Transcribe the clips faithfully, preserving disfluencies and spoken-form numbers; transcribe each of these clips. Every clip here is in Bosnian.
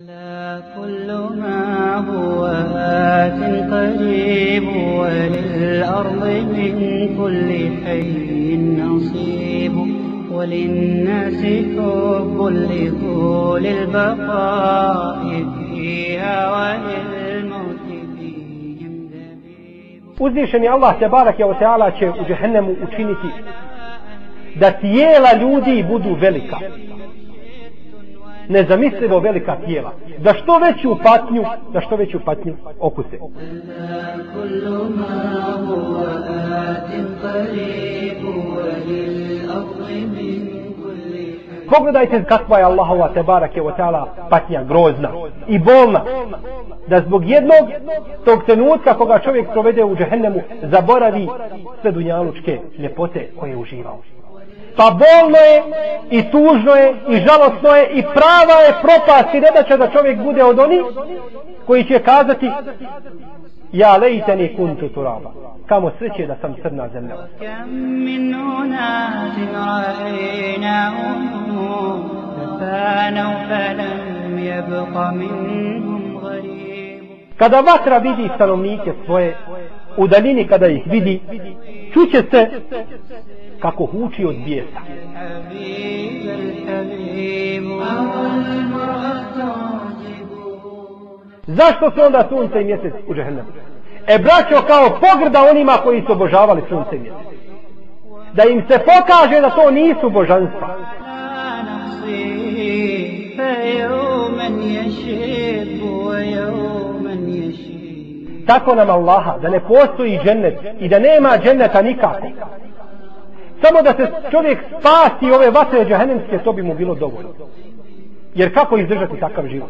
كل ما هو آت قريب وللأرض من كل حي نصيب وللناس حب لطول البقاء فيها وللموت فيهم دبيب. Uzvišeni Allah te barake wa ta'ala će u džehennemu učiniti da tijela ljudi budu velika, nezamislivo velika tijela, da što veću patnju, da što veću patnju okuse. Pogledajte kakva je Allahova te barake wa ta'ala patnja grozna i bolna, da zbog jednog tog trenutka koga čovjek provede u džehennemu zaboravi sve dunjalučke ljepote koje je uživao. Pa bolno je i tužno je i žalosno je i prava je propast i nedaća da čovjek bude od onih koji će kazati ja lejteni kuntu turaba, kamo sreće da sam crna zemlja. Kada vatra vidi stanovnike svoje u daljini, kada ih vidi, čuće se kako huči od bijesa. Zašto su onda sunce i mjesec u džehennemu? E braćo, kao pogrda onima koji su obožavali sunce i mjesec, da im se pokaže da to nisu božanstva. Tako nam Allaha da ne postoji džennet i da nema dženneta nikako. Samo da se čovjek spasi ove vatre džehennemske, to bi mu bilo dovoljno. Jer kako izdržati takav život?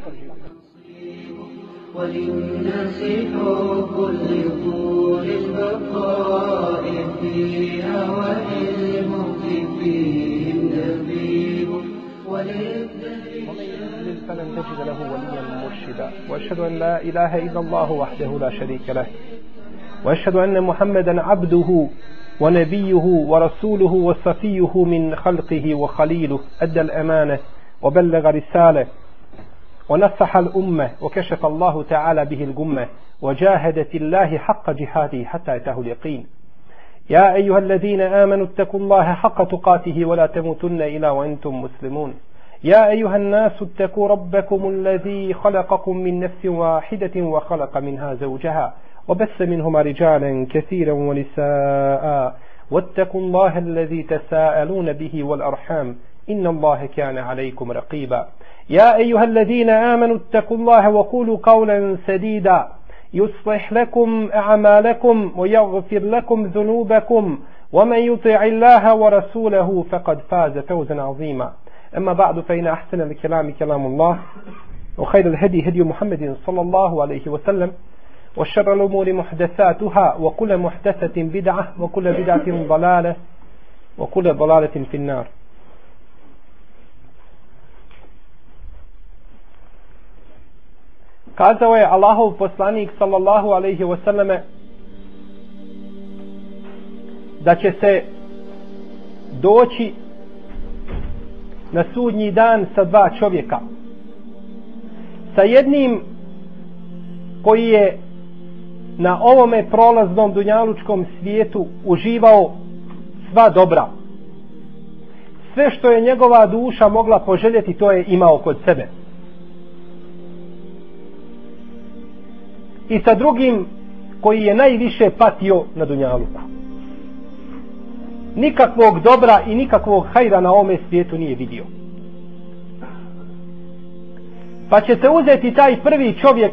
فلن تجد له وليا مرشدا واشهد ان لا اله الا الله وحده لا شريك له واشهد ان محمدا عبده ونبيه ورسوله وصفيه من خلقه وخليله أدى الأمانة وبلغ رسالة ونصح الأمة وكشف الله تعالى به الغمة وجاهدت الله حق جهاده حتى أتاه اليقين. يا أيها الذين آمنوا اتقوا الله حق تقاته ولا تموتن إلا وأنتم مسلمون. يا أيها الناس اتقوا ربكم الذي خلقكم من نفس واحدة وخلق منها زوجها وبث منهما رجالا كثيرا ونساء واتقوا الله الذي تساءلون به والأرحام إن الله كان عليكم رقيبا. يا أيها الذين آمنوا اتقوا الله وقولوا قولا سديدا يصلح لكم أعمالكم ويغفر لكم ذنوبكم ومن يطع الله ورسوله فقد فاز فوزا عظيما. أما بعد فإن أحسن الكلام كلام الله وخير الهدي هدي محمد صلى الله عليه وسلم وشر الأمور محدثاتها وكل محدثة بدعة وكل بدعة ضلالة وكل ضلالة في النار. Kazao je Allahov poslanik sallallahu alejhi ve selleme da će se doći na sudnji dan sa dva čovjeka, sa jednim koji je na ovome prolaznom dunjalučkom svijetu uživao sva dobra. Sve što je njegova duša mogla poželjeti, to je imao kod sebe. I sa drugim koji je najviše patio na dunjaluku. Nikakvog dobra i nikakvog hajra na ovome svijetu nije vidio. Pa će se uzeti taj prvi čovjek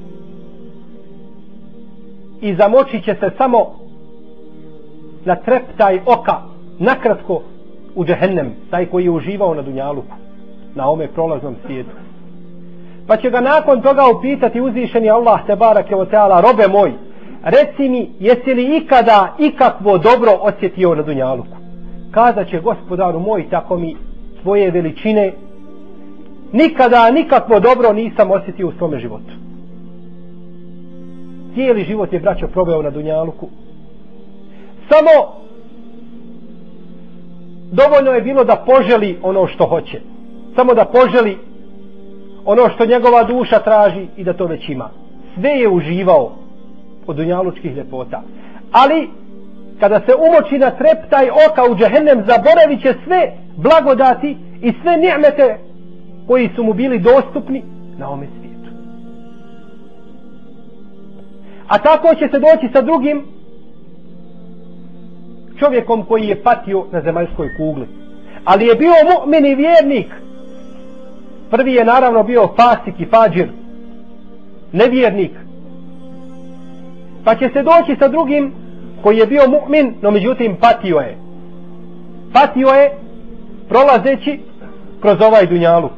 i zamočit će se samo na treptaj oka, nakratko u džehennem, taj koji je uživao na dunjaluku, na ome prolaznom svijetu. Pa će ga nakon toga upitati uzvišeni Allah te barake o teala, robe moj, reci mi, jesi li ikada ikakvo dobro osjetio na dunjaluku? Kazat će, gospodaru moj, tako mi tvoje veličine, nikada nikakvo dobro nisam osjetio u svome životu. Cijeli život je, braćo, proveo na dunjaluku. Samo dovoljno je bilo da poželi ono što hoće. Samo da poželi ono što njegova duša traži i da to već ima. Sve je uživao od dunjalučkih ljepota. Ali kada se umoči na treptaj oka u džehennem, zaboravit će sve blagodati i sve ni'mete koji su mu bili dostupni na ome svijetu. A tako će se doći sa drugim čovjekom koji je patio na zemaljskoj kugli. Ali je bio mu'min i vjernik. Prvi je naravno bio fasik i fađir, nevjernik. Pa će se doći sa drugim koji je bio mu'min, no međutim patio je. Patio je prolazeći kroz ovaj dunjaluk.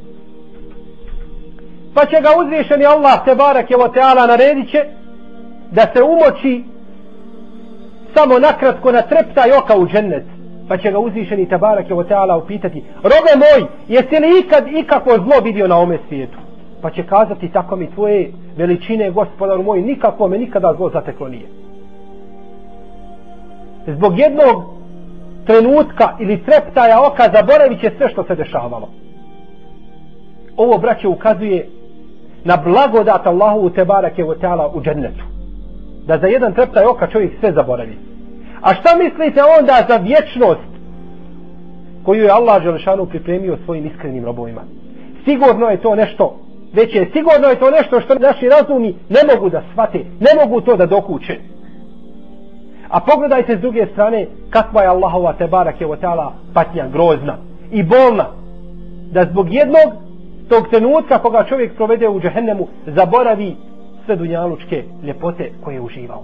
Pa će ga uzvišeni Allah tebareke ve teala naredit će da se umoči samo nakratko na treptaj oka u džennet. Pa će ga uzvišeni tebareke ve teala upitati: robe moj, jesi li ikad ikako zlo vidio na ome svijetu? Pa će kazati: tako mi tvoje veličine, gospodaru moj, nikako me nikada zlo zateklo nije. Zbog jednog trenutka ili treptaja oka zaboravit će sve što se dešavalo. Ovo, braće, ukazuje na blagodat Allahu tebareke ve teala u džennetu. Da za jedan treptaj oka čovjek sve zaboravi. A šta mislite onda za vječnost koju je Allah dželešanu pripremio svojim iskrenim robovima? Sigurno je to nešto veće, sigurno je to nešto što naši razumi ne mogu da shvate, ne mogu to da dokuče. A pogledajte s druge strane kakva je Allahova tebareke ve teala patnja grozna i bolna, da zbog jednog tog trenutka koga čovjek provede u džehennemu zaboravi sve dunjalučke ljepote koje je uživao.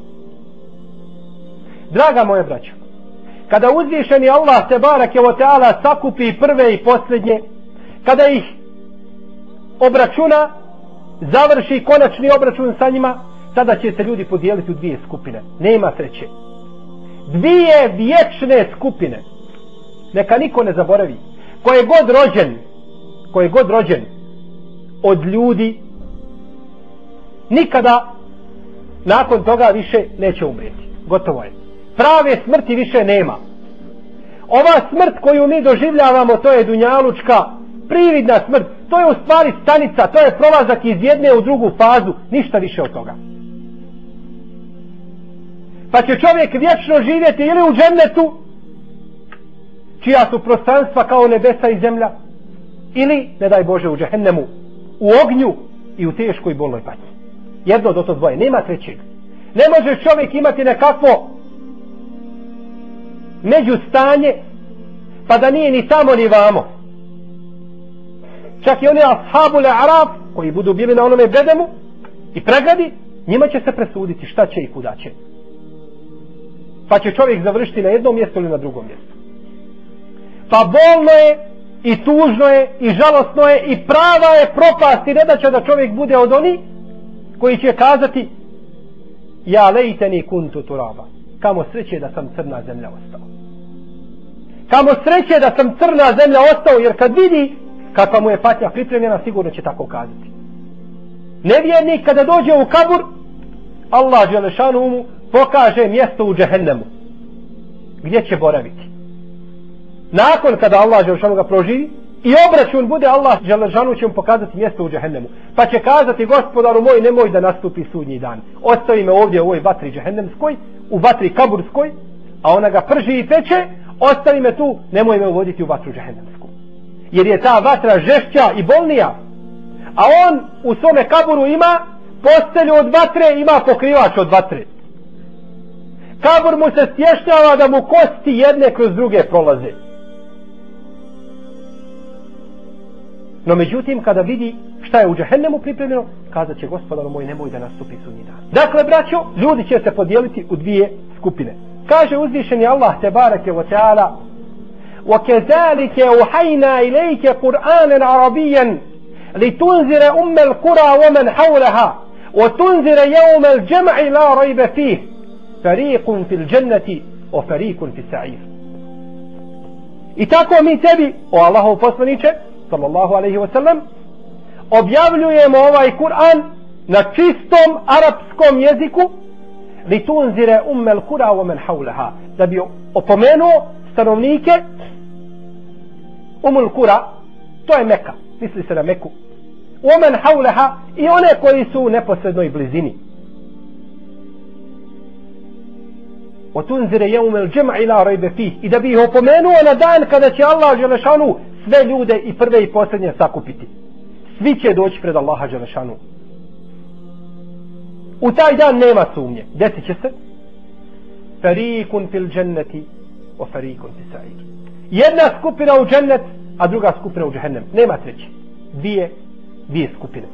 Draga moje braćo, kada uzvišeni Allah tebareke ve teala sakupi prve i posljednje, kada ih obračuna, završi konačni obračun sa njima, tada će se ljudi podijeliti u dvije skupine. Nema treće. Dvije vječne skupine. Neka niko ne zaboravi. Ko je god rođen, ko je god rođen od ljudi, nikada nakon toga više neće umrijeti. Gotovo je. Prave smrti više nema. Ova smrt koju mi doživljavamo, to je dunjalučka prividna smrt. To je u stvari stanica, to je prolazak iz jedne u drugu fazu, ništa više od toga. Pa će čovjek vječno živjeti ili u džennetu, čija su prostranstva kao nebesa i zemlja, ili, ne daj Bože, u džehennemu, u ognju i u teškoj i bolnoj patnji. Jedno do to dvoje, nema trećeg. Ne može čovjek imati nekakvo međustanje, pa da nije ni tamo ni vamo. Čak i oni ashabul araf koji budu bili na onome bedemu i pregradi, njima će se presuditi šta će i kuda će. Pa će čovjek završiti na jednom mjestu ili na drugom mjestu. Pa bolno je i tužno je i žalostno je i prava je propast i nedaća da čovjek bude od onih koji će kazati: ja lejteni kuntu turaba, kamo sreće da sam crna zemlja ostao. Kamo sreće da sam crna zemlja ostao, jer kad vidi kakva mu je patnja pripremljena, sigurno će tako kazati. Nevjernik kada dođe u kabur, Allah dželešanu mu pokaže mjesto u džehennemu gdje će boraviti. Nakon kada Allah dželešanu ga proživi i obračun bude, Allah dželešanu će mu pokazati mjesto u džehennemu, pa će kazati: gospodaru moj, nemoj da nastupi sudnji dan, ostavi me ovdje u ovoj vatri džehennemskoj, u vatri kaburskoj, a ona ga prži i peče, ostavi me tu, nemoj me uvoditi u vatru džehennemsku, jer je ta vatra žešća i bolnija. A on u svome kaburu ima postelju od vatre, ima pokrivač od vatre. Kabur mu se stješnjava da mu kosti jedne kroz druge prolaze. No međutim, kada vidi šta je u džehennemu pripremljeno, kazat će: gospodaru moj, nemoj da nastupi sudnji dan. Dakle, braćo, ljudi će se podijeliti u dvije skupine. Kaže uzvišeni Allah tebareke ve teala: وَكَذَلِكَ أَوْحَيْنَا إِلَيْكَ قُرْآنًا عَرَبِيًّا لِتُنْذِرَ أُمَّ الْقُرَى وَمَنْ حَوْلَهَا وَتُنْذِرَ يَوْمَ الْجَمْعِ لَا رَيْبَ فِيهِ فَرِيقٌ فِي الْجَنَّةِ وَفَرِيقٌ فِي السَّعِيرِ. I tako mi tebi, o Allahov poslaniče, sallallahu alaihi wa sallam, objavljujemo ovaj Kur'an na čistom arapskom jeziku, litunzire ummel kura wa men haulaha, da bi opomenuo stanovnike umul kura, to je Meka, misli se na Meku, ومن حولها i one koji su u neposrednoj blizini. وتنذر يوم الجمع لا ريب فيه i da bi ih opomenuo na dan kada će Allah dželešanu sve ljude i prve i posljednje sakupiti. Svi će doći pred Allaha dželešanu. U taj dan nema sumnje. Desit će se farikun fil dženneti o farikun fil sa'ir. Jedna skupina u džennet, a druga skupina u džehennem. Nema treće. Dvije, dvije skupine.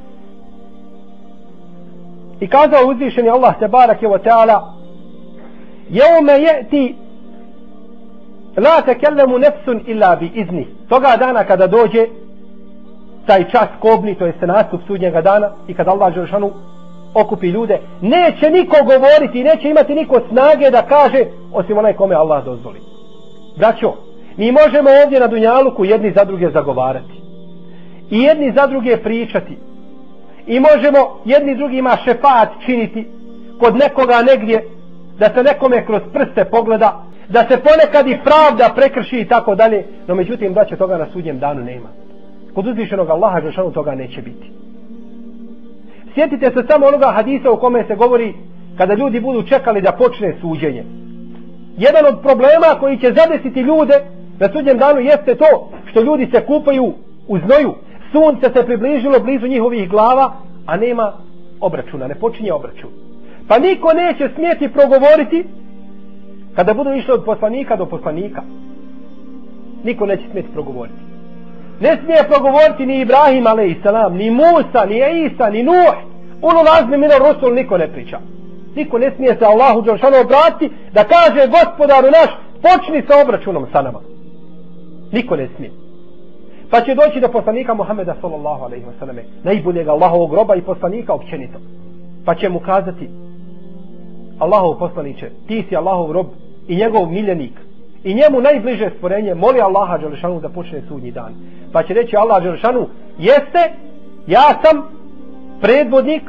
I kazao uzvišeni Allah tebarake wa ta'ala: Jevme je'ti la tekellemu nefsun illa bi izni. Toga dana kada dođe taj čas kobni, to je nastup sudnjega dana i kada Allah dželešanu okupi ljude, neće niko govoriti, neće imati niko snage da kaže osim onaj kome Allah dozvoli. Braćo, mi možemo ovdje na dunjaluku jedni za druge zagovarati i jedni za druge pričati i možemo jedni drugima šefat činiti kod nekoga negdje, da se nekome kroz prste pogleda, da se ponekad i pravda prekrši i tako dalje, no međutim braćo, toga na sudnjem danu nema. Kod uzvišenog Allaha dželešanu toga neće biti. Sjetite se samo onoga hadisa u kome se govori kada ljudi budu čekali da počne suđenje. Jedan od problema koji će zadesiti ljude na sudnjem danu jeste to što ljudi se kupaju u znoju. Sunce se približilo blizu njihovih glava, a nema obračuna, ne počinje obračun. Pa niko neće smjeti progovoriti kada budu išli od poslanika do poslanika. Niko neće smjeti progovoriti. Ne smije progovoriti ni Ibrahim alejselam, ni Musa, ni Isa, ni Nuh. Ulul azmi mina rusul niko ne priča. Niko ne smije se Allahu dželešanu obratiti da kaže: Gospodaru naš, počni sa obračunom sa nama. Niko ne smije. Pa će doći do poslanika Muhameda sallallahu alejhi ve selleme, najboljeg Allahovog roba i poslanika općenito. Pa će mu kazati: Allahov poslaniče, ti si Allahov rob i njegov miljenik i njemu najbliže stvorenje, moli Allaha dželešanu da počne sudnji dan. Pa će reći Allah dželešanu: jeste, ja sam predvodnik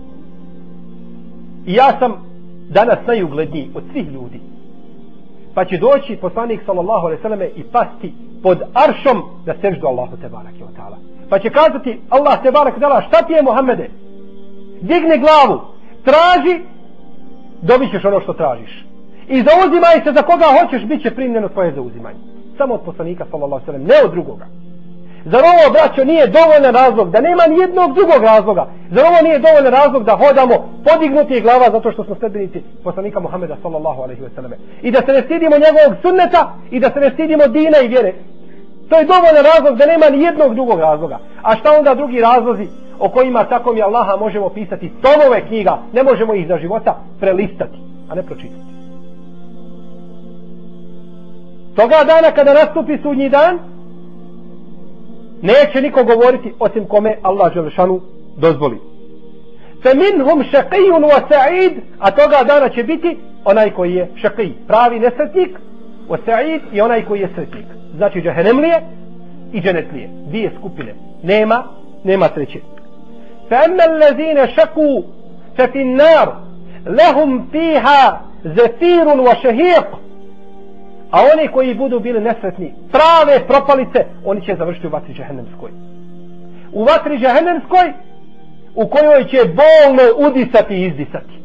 i ja sam danas najugledniji od svih ljudi. Pa će doći poslanik sallallahu alejhi ve selleme i pasti pod aršom da seždu Allahu tebareke ve taala. Pa će kazati Allah tebareke ve taala: šta ti je Muhammede? Digni glavu, traži, dobit ćeš ono što tražiš. I zauzimaj se za koga hoćeš, bit će primljeno tvoje zauzimanje. Samo od poslanika sallallahu alejhi ve sellem, ne od drugoga. Zar ovo, braćo, nije dovoljan razlog, da nema ni jednog drugog razloga? Zar ovo nije dovoljan razlog da hodamo podignuti glava zato što smo sledbenici poslanika Muhameda sallallahu alejhi ve selleme? I da se ne stidimo njegovog sunneta i da se ne stidimo dina i vjere. To je dovoljan razlog da nema ni jednog drugog razloga. A šta onda drugi razlozi o kojima tako mi Allaha možemo pisati tomove knjiga, ne možemo ih za života prelistati, a ne pročitati. Toga dana kada nastupi sudnji dan, neće niko govoriti osim kome Allah dželešanu dozvoli. Fe minhum šaqijun wa sa'id, a toga dana će biti onaj koji je šaqij, pravi nesretnik, wa sa'id i onaj koji je sretnik. Znači džehennemlije i dženetlije. Dvije skupine. Nema, nema treće. Fe emme allazine šaku fe fin nar lehum fiha zefirun wa šehiq. A oni koji budu bili nesretni, prave propalice, oni će završiti u vatri džehennemskoj. U vatri džehennemskoj u kojoj će bolno udisati i izdisati.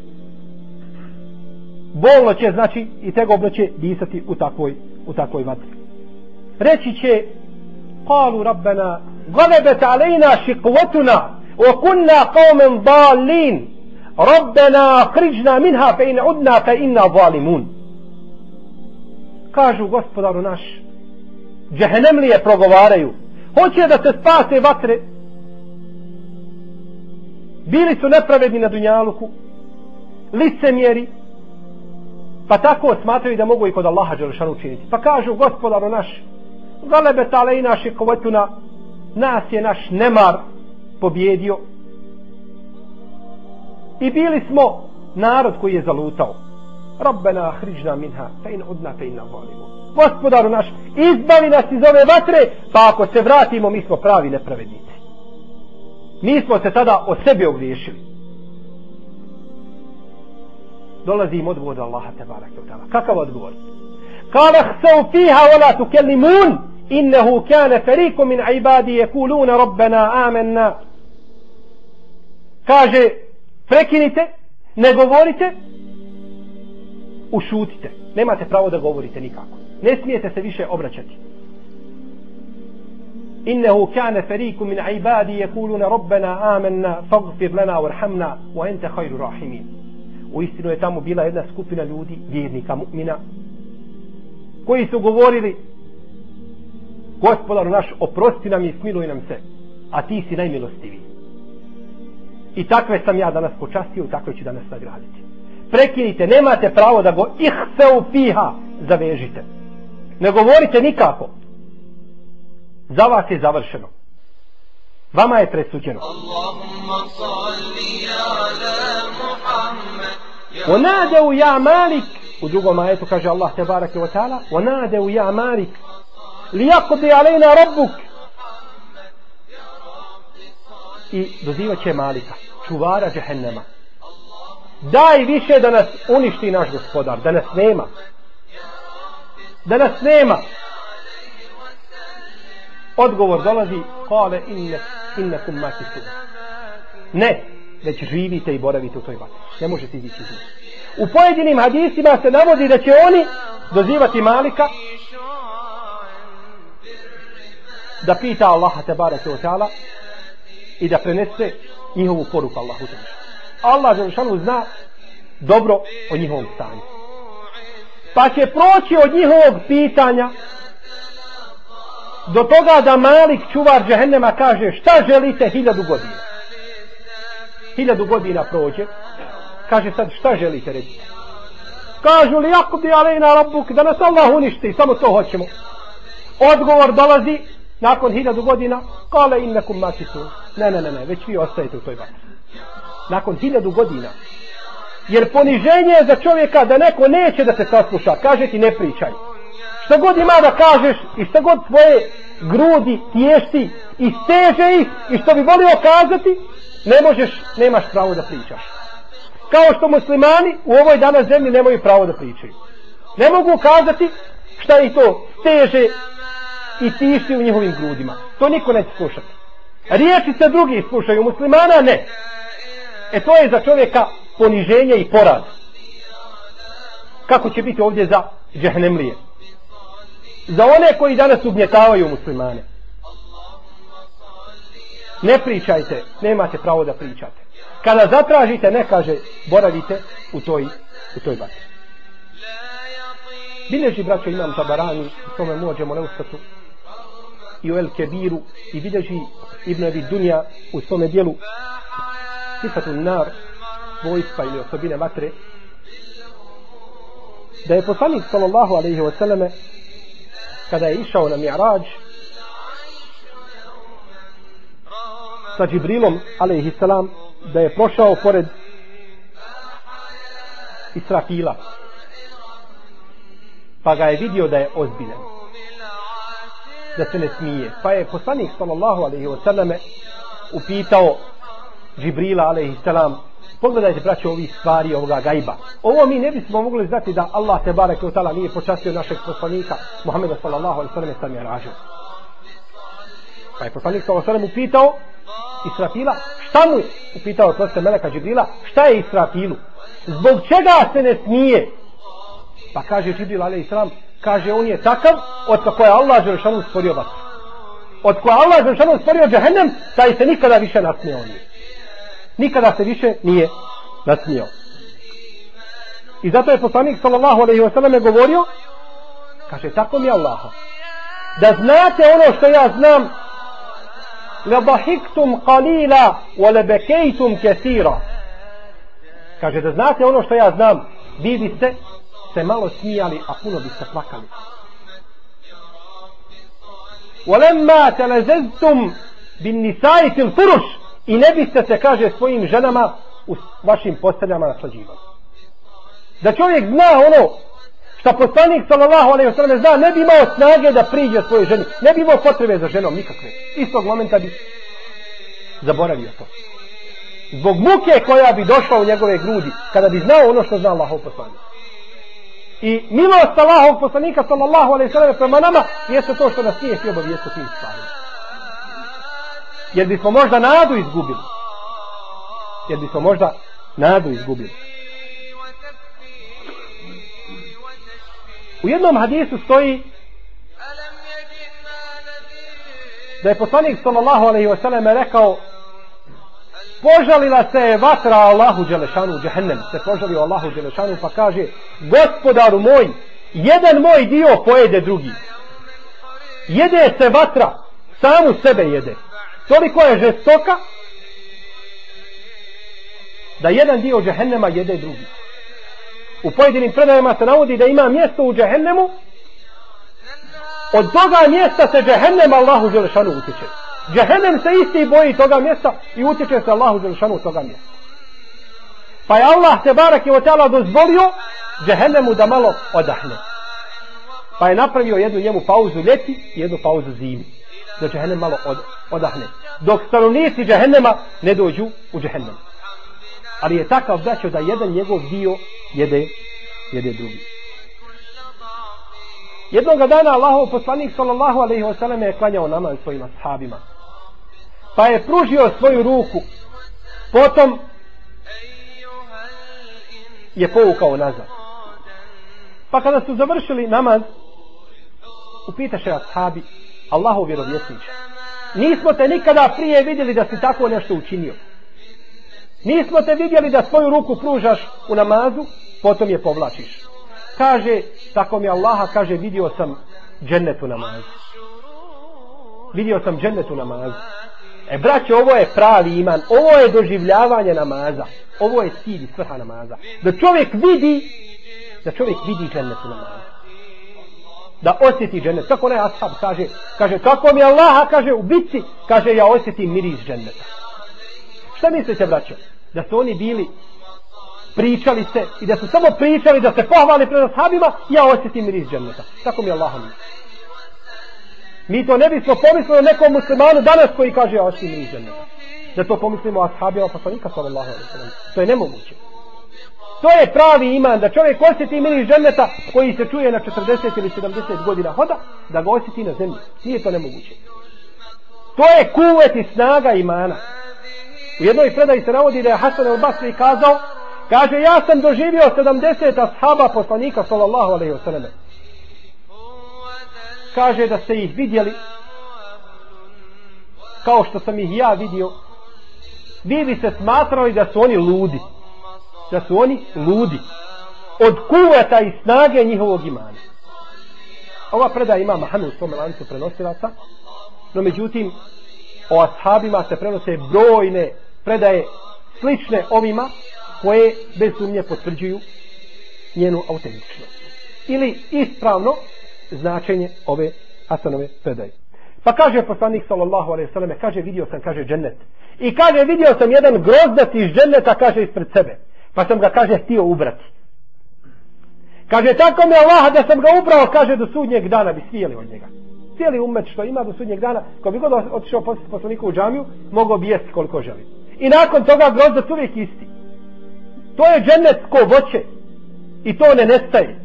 Bolno će, znači, i tegobno će disati u takvoj, u takvoj vatri. Reći će: Kalu rabbena galebet alejna šikvatuna wa kunna qawmen dalin rabbena križna minha fe in udna fe inna zalimun. Kažu: Gospodaru naš, džehennemlije progovaraju, hoće da se spase vatre. Bili su nepravedni na dunjaluku, licemjeri, pa tako smatraju da mogu i kod Allaha dželešanu učiniti. Pa kažu: Gospodaru naš, galebet alejna šikvatuna, nas je naš nemar pobjedio i bili smo narod koji je zalutao. Rabbena ahriđna minha fe in udna fe inna zalimun. Gospodaru naš, izbavi nas iz ove vatre, pa ako se vratimo, mi smo pravi nepravednici. Mi smo se tada o sebi ogriješili. Dolazi im odgovor od Allaha tebareke ve taala. Kakav odgovor? Kale hsau fiha wala tukellimun innehu kane feriku min ibadi jekuluna rabbena amenna kaže prekinite, ne govorite, ušutite. Nemate pravo da govorite nikako. Ne smijete se više obraćati. Innehu kane feriku min ibadi jekuluna rabbena amanna faghfir lana warhamna wa ente khayru rahimin. U istinu je tamo bila jedna skupina ljudi, vjernika, mu'mina, koji su govorili: Gospodaru naš, oprosti nam i smiluj nam se, a ti si najmilostiviji. I takve sam ja danas počastio, takve ću danas nagraditi. Prekinite, nemate pravo da go ihseu fiha zavežite. Ne govorite nikako. Za vas je završeno. Vama je presuđeno. Onadeu ja Malik, u drugom ajetu kaže Allah tebareke wa ta'ala, onadeu ja Malik lijaqdi alejna rabbuk, i dozivat će Malika, čuvara džehennema: daj više da nas uništi naš gospodar, da nas nema, da nas nema. Odgovor dolazi: kale inne, innekum makisun. Ne, već živite i boravite u toj vatri, ne možete izići iz nje. U pojedinim hadisima se navodi da će oni dozivati Malika da pita Allaha tebareke wa ta'ala i da prenese njihovu poruku Allahu tebareke. Allah dželešanu zna dobro o njihovom stanju, pa će proći od njihovog pitanja do toga da Malik, čuvar džehennema, kaže: šta želite? Hiljadu godina. Hiljadu godina prođe, kaže: sad šta želite reći? Kažu: li yaqdi alejna rabbuk, da nas Allah uništi, samo to hoćemo. Odgovor dolazi nakon hiljadu godina: kale innekum makisun. Ne, ne, ne, ne, već vi ostajete u toj vatri. Nakon hiljadu godina. Jer poniženje je za čovjeka da neko neće da se sasluša, kaže ti ne pričaj. Šta god ima da kažeš i šta god svoje grudi tješti i steže ih i što bi volio kazati, ne možeš, nemaš pravo da pričaš. Kao što muslimani u ovoj danas zemlji nemaju pravo da pričaju. Ne mogu kazati šta ih to steže i tišti u njihovim grudima. To niko neće slušati. Riječi se drugi slušaju, muslimana ne. E to je za čovjeka poniženje i poraz. Kako će biti ovdje za džehnemlije? Za one koji danas ugnjetavaju muslimane. Ne pričajte, nemate pravo da pričate. Kada zatražite, ne kaže, boravite u toj, u toj vatri. Bilježi, braćo, Imam Tabarani u tome Muadžemu Leustatu i u El Kebiru, i bilježi Ibn Abi Dunja u svome dijelu Sifatun Nar, svojstva ili osobine vatre, da je poslanik sallallahu alejhi ve selleme kada je išao na Mi'rađ sa Džibrilom alejhi selam, da je prošao pored Israfila, pa ga je vidio da je ozbiljan, da se ne smije, pa je poslanik sallallahu alejhi ve selleme upitao Džibrila alejhi selam: pogledajte, braćo, ovih stvari, ovoga gajba. Ovo mi ne bismo mogli znati da Allah tebareke ve taala nije počastio našeg poslanika Muhameda sallallahu alejhi ve selleme sa Mi'rađom. Pa je poslanik sallallahu alejhi ve sellem upitao Israfila: šta mu je? Upitao proste meleka Džibrila: šta je Israfilu? Zbog čega se ne smije? Pa kaže Džibril alejhi selam, kaže: on je takav od kako je Allah dželešanu stvorio vatru. Od koje Allah dželešanu stvorio džehennem, taj se nikada više nasmijao nije. Nikada se više nije nasmijao. I zato je poslanik sallallahu alejhi ve selleme govorio, kaže: tako mi je Allaha, da znate ono što ja znam, la dahiktum qalila wa la bakaytum kaseera. Kaže, da znate ono što ja znam, vi biste se malo smijali, a puno biste plakali. Walamma talazaztum bin nisa'i fil furush, i ne biste se, kaže, svojim ženama u vašim posteljama naslađivali. Da čovjek zna ono što poslanik sallallahu alejhi ve sellem zna, ne bi imao snage da priđe svojoj ženi, ne bi imao potrebe za ženom nikakve. Istog momenta bi zaboravio to. Zbog muke koja bi došla u njegove grudi kada bi znao ono što zna Allahov poslanik. I milost Allahovog poslanika sallallahu alejhi ve sellem prema nama jeste to što nas nije htio obavijestiti tim stvarima. Jer bismo možda nadu izgubili. jer bismo možda nadu izgubili. U jednom hadisu stoji da je poslanik sallallahu alejhi ve sellem rekao: požalila se vatra Allahu dželešanu, džehennem se požalio Allahu dželešanu, pa kaže: gospodaru moj, jedan moj dio pojede drugi. Jede se vatra, samu sebe jede. Toliko je žestoka da jedan dio džehennema jede drugi. U pojedinim predajama se navodi da ima mjesto u džehennemu, od toga mjesta se džehennem Allahu dželešanu utječe. Džehennem se isti boji toga mjesta i utječe se Allahu dželešanu toga mjesta. Pa je Allah te barake o ta'ala dozvolio džehennemu da malo odahne. Pa je napravio jednu njemu pauzu ljeti i jednu pauzu zimi, da džehennem malo od, odahne, dok stanovnici džehennema ne dođu u džehennem. Ali je takav braćo da jedan njegov dio jede, jede drugi. Jednoga dana Allahov poslanik sallallahu alejhi ve sellem je klanjao namaz svojim ashabima, pa je pružio svoju ruku, potom je povukao nazad. Pa kada su završili namaz, upitaše ashabi: Allahov vjerovjesniče, nismo te nikada prije vidjeli da si tako nešto učinio. Nismo te vidjeli da svoju ruku pružaš u namazu, potom je povlačiš. Kaže: tako mi Allaha, kaže, vidio sam džennet u namazu. Vidio sam džennet u namazu. E braće, ovo je pravi iman, ovo je doživljavanje namaza, ovo je cilj i svrha namaza. Da čovjek vidi, da čovjek vidi džennet u namazu. Da osjeti džennet. Kako onaj ashab kaže, kaže, kako mi Allaha, kaže, u bitci, kaže, ja osjetim miris dženneta. Šta mislite, braćo? Da su oni bili, pričali se i da su samo pričali, da se pohvali pred ashabima, ja osjetim miris dženneta. Tako mi Allaha misli. Mi to ne bismo pomislili o nekom muslimanu danas koji kaže ja osjetim miris dženneta. Da to pomislimo o ashabima poslanika sallallahu alejhi ve sellem. To je nemoguće. To je pravi iman, da čovjek osjeti miris dženneta koji se čuje na četrdeset ili sedamdeset godina hoda, da ga osjeti na zemlji. Nije to nemoguće. To je kuvet i snaga imana. U jednoj predaji se navodi da je Hasan el-Basri kazao, kaže, ja sam doživio sedamdeset ashaba poslanika sallallahu alejhi ve sellem. Kaže da ste ih vidjeli kao što sam ih ja vidio. Vi bi se smatrali da su oni ludi. Da su oni ludi. Od kuveta i snage njihovog imana. Ova predaja ima Mahanu u svome lancu prenosilaca, no međutim o ashabima se prenose brojne predaje slične ovima koje bez sumnje potvrđuju njenu autentičnost ili ispravno značenje ove Hasanove predaje. Pa kaže poslanik sallallahu alejhi ve selleme, kaže, vidio sam, kaže, džennet. I kaže, vidio sam jedan grozdac iz dženneta, kaže, ispred sebe. Pa sam ga, kaže, htio ubrati. Kaže, tako mi Allah da sam ga ubrao, kaže, do sudnjeg dana bi svijeli od njega. Cijeli umet što ima do sudnjeg dana, ko bi god otišao posjetiti poslaniku u džamiju, mogao bi jesti koliko želi. I nakon toga grozdac uvijek isti. To je džennetsko voće. I to ne nestaje.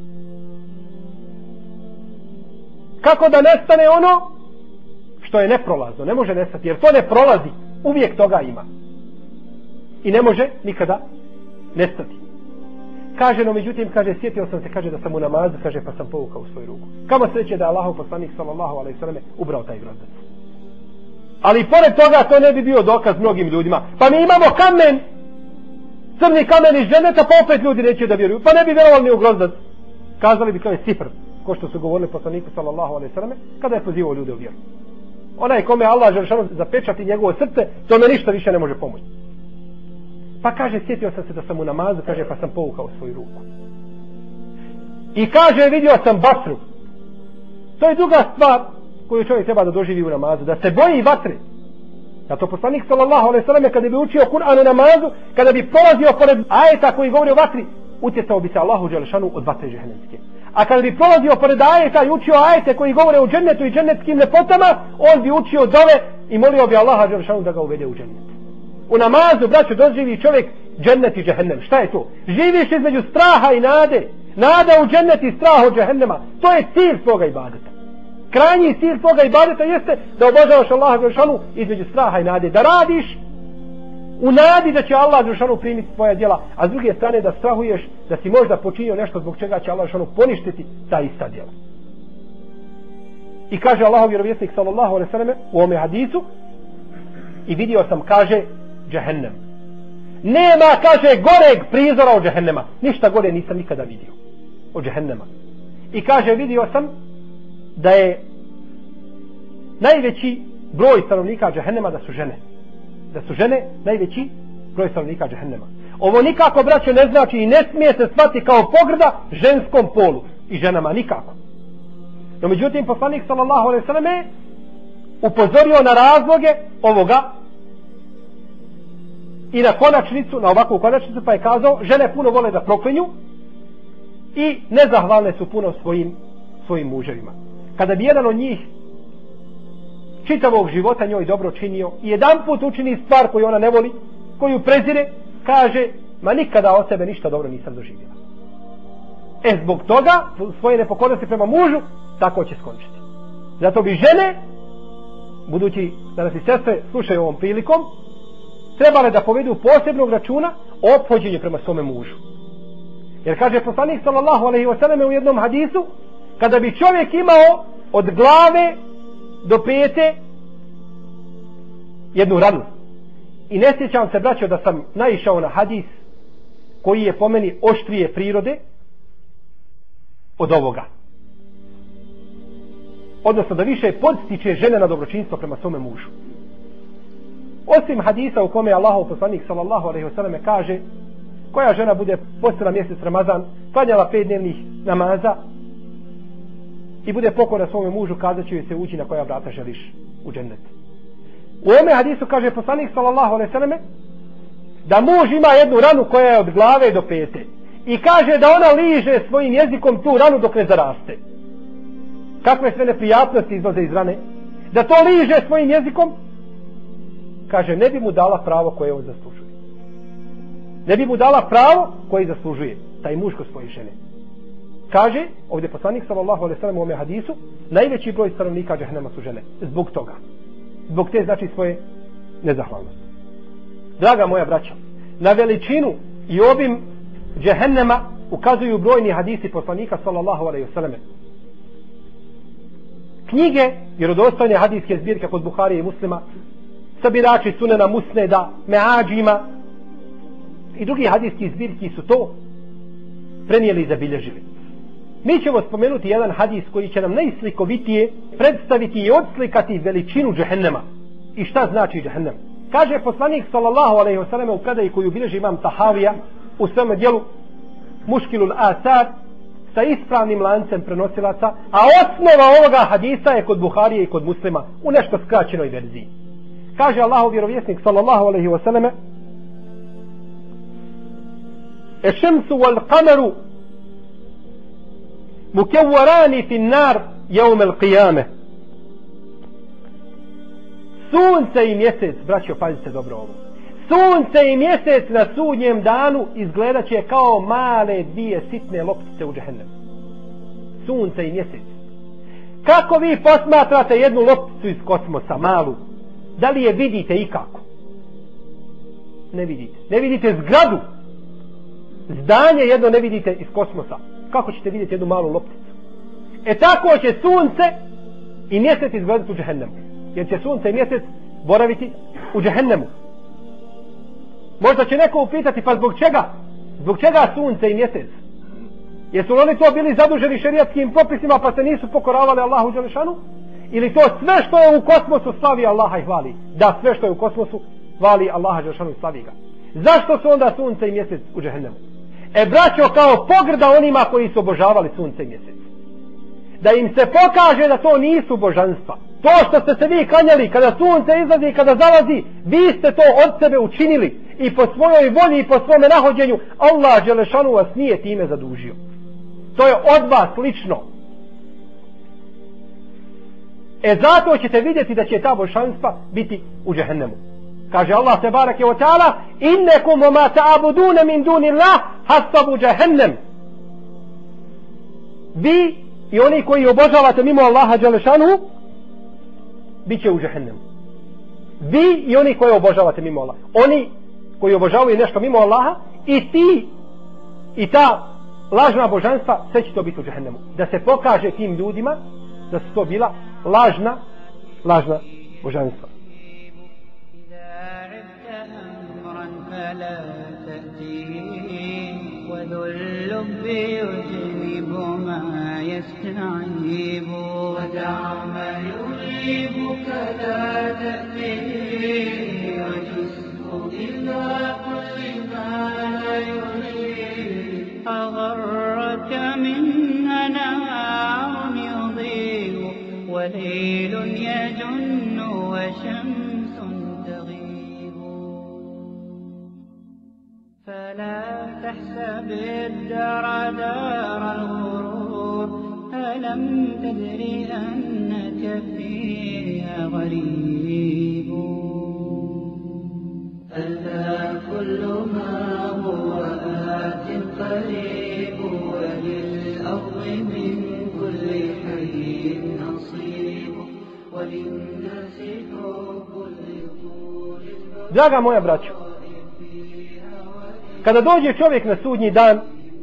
Kako da nestane ono što je neprolazno? Ne može nestati, jer to ne prolazi. Uvijek toga ima. I ne može nikada nestati. Kaže, no međutim, kaže, sjetio sam se, kaže, da sam u namazu, kaže, pa sam povukao u svoju ruku. Kamo sreće da je Allahov poslanik sallallahu alejhi ve selleme ubrao taj grozdac. Ali pored toga to ne bi bio dokaz mnogim ljudima. Pa mi imamo kamen, crni kamen iz dženeta, pa opet ljudi neće da vjeruju. Pa ne bi vjerovali ni u grozdac. Kazali bi to je sifr, ko što su govorili poslaniku sallallahu alejhi ve selleme kada je pozivao ljude u vjeru. Onaj kome Allah dželešanu zapečati njegovo srce, to me ništa više ne može pomoći. Pa kaže, sjetio sam se da sam u namazu, kaže, pa sam povukao svoju ruku. I kaže, vidio sam vatru. To je druga stvar koju čovjek treba da doživi u namazu, da se boji vatre. Zato poslanik sallallahu alejhi ve selleme kada bi učio Kur'an u namazu, kada bi prolazio pored ajeta koji govori o vatri, utjecao bi se Allahu dželešanu od vatre džehennemske. A kada bi prolazio pored ajeta i učio ajete koji govore o džennetu i džennetskim lepotama, on bi učio dove i molio bi Allaha dželešanu da ga uvede u džennet. U namazu, braćo, doživi čovjek džennet i džehennem. Šta je to? Živiš između straha i nade. Nada u džennet i strah od džehennema. To je cilj svoga ibadeta. Krajnji cilj svoga ibadeta jeste da obožavaš Allaha dželešanu između straha i nade. Da radiš u nadi da će Allah dželešanu primiti tvoja djela, a s druge strane da strahuješ da si možda počinio nešto zbog čega će Allah dželešanu poništiti ta ista djela. I kaže Allahov vjerovjesnik sallallahu alejhi ve selleme u ovome hadisu, i vidio sam, kaže, džehennem. Nema, kaže, goreg prizora od džehennema. Ništa gore nisam nikada vidio od džehennema. I kaže, vidio sam da je najveći broj stanovnika džehennema da su žene. Da su žene najveći broj stanovnika džehennema. Ovo nikako, braćo, ne znači i ne smije se shvatiti kao pogrda ženskom polu i ženama, nikako. No međutim, poslanik sallallahu alejhi ve selleme upozorio na razloge ovoga i na konačnicu, na ovakvu konačnicu, pa je kazao, žene puno vole da proklinju i nezahvalne su puno svojim, svojim muževima. Kada bi jedan od njih čitavog života njoj dobro činio i jedan put učini stvar koju ona ne voli, koju prezire, kaže, ma nikada od sebe ništa dobro nisam doživjela. E zbog toga, svoje nepokornosti prema mužu, tako će skončiti. Zato bi žene, budući da nas i sestre slušaju ovom prilikom, trebale da povedu posebnog računa o ophođenju prema svome mužu. Jer kaže poslanik sallallahu alejhi ve selleme u jednom hadisu, kada bi čovjek imao od glave do pete jednu ranu. I ne sjećam se, braćo, da sam naišao na hadis koji je po meni oštrije prirode od ovoga. Odnosno da više podstiče žene na dobročinstvo prema svome mužu. Osim hadisa u kome Allahov poslanik sallallahu alejhi ve selleme kaže, koja žena bude postila mjesec Ramazan, klanjala pet dnevnih namaza i bude pokorna svome mužu, kazat će joj se uđi na koja vrata želiš u džennet. U ovome hadisu kaže poslanik sallallahu alejhi ve selleme da muž ima jednu ranu koja je od glave do pete i kaže da ona liže svojim jezikom tu ranu dok ne zaraste. Kakve sve neprijatnosti izlaze iz rane, da to liže svojim jezikom, kaže, ne bi mu dala pravo koje on zaslužuje. Ne bi mu dala pravo koje zaslužuje taj muž kod svoje žene. Kaže, ovdje poslanik sallallahu alejhi ve sellem u ovome hadisu, najveći broj stanovnika džehennema su žene. Zbog toga. Zbog te, znači, svoje nezahvalnosti. Draga moja braća, na veličinu i obim džehennema ukazuju brojni hadisi poslanika sallallahu alejhi ve selleme. Knjige, vjerodostojne hadijske zbirke kod Buharije i Muslima, sabirači sunena Musneda, Meađima i drugi hadijski zbirki su to prenijeli i zabilježili. Mi ćemo spomenuti jedan hadis koji će nam najslikovitije predstaviti i odslikati veličinu džehennema i šta znači džehennem. Kaže poslanik sallallahu alejhi ve selleme u predaji koju bilježi imam Tahavija u svom djelu Muškilul Asar sa ispravnim lancem prenosilaca, a osnova ovoga hadisa je kod Buharije i kod Muslima u nešto skraćenoj verziji. Kaže Allahov vjerovjesnik sallallahu alejhi ve selleme: "Eš-šemsu wal-qamaru mukawwarani fi an-nar yawm al-qiyamah." Sunce i mjesec, braćo, pazite dobro ovo. Sunce i mjesec na sudnjem danu izgledat će kao male dvije sitne loptice u džehennemu. Sunce i mjesec. Kako vi posmatrate jednu lopticu iz kosmosa, malu? Da li je vidite ikako? Ne vidite. Ne vidite zgradu. Zdanje jedno ne vidite iz kosmosa. Kako ćete vidjeti jednu malu lopticu? E tako će sunce i mjesec izgledati u džehennemu. Jer će sunce i mjesec boraviti u džehennemu. Možda će neko upitati, pa zbog čega? Zbog čega sunce i mjesec? Jesu oni to bili zaduženi šerijatskim propisima pa se nisu pokoravali Allahu dželešanu? Ili to sve što je u kosmosu slavi Allaha i hvali? Da, sve što je u kosmosu hvali Allaha dželešanu i slavi ga. Zašto su onda sunce i mjesec u džehennemu? E braćo, kao pogrda onima koji su obožavali sunce i mjesec. Da im se pokaže da to nisu božanstva. To što ste se vi klanjali kada sunce izlazi i kada zalazi, vi ste to od sebe učinili i po svojoj volji i po svome nahođenju. Allah dželešanu vas nije time zadužio. To je od vas lično. E zato ćete vidjeti da će ta božanstva biti u džehennemu. Kaže Allah tebareke ve taala: "Innakum wa ma ta'budun min dunillah hasabu džehennem." Vi i oni koji obožavate mimo Allaha dželešanu bit će u džehennemu. Vi i oni koji obožavate mimo Allaha. Oni koji obožavaju nešto mimo Allaha, i ti i ta lažna božanstva, sve će to biti u džehennemu. Da se pokaže tim ljudima da su to bila lažna lažna božanstva. وذو اللب يجلب ما يستعيب ودع ما يريبك لا تأتيه وجزء إلا كل ما لا يريب أغرك منها نهار يضيء وليل يجن وشمس تغيب فلا تحسب الدار دار الغرور ألم تدري أنك فيها غريب ألا كل ما هو آت قريب وللأرض من كل حي نصيب وللناس حب لطول. Draga moja braćo, kada dođe čovjek na sudnji dan,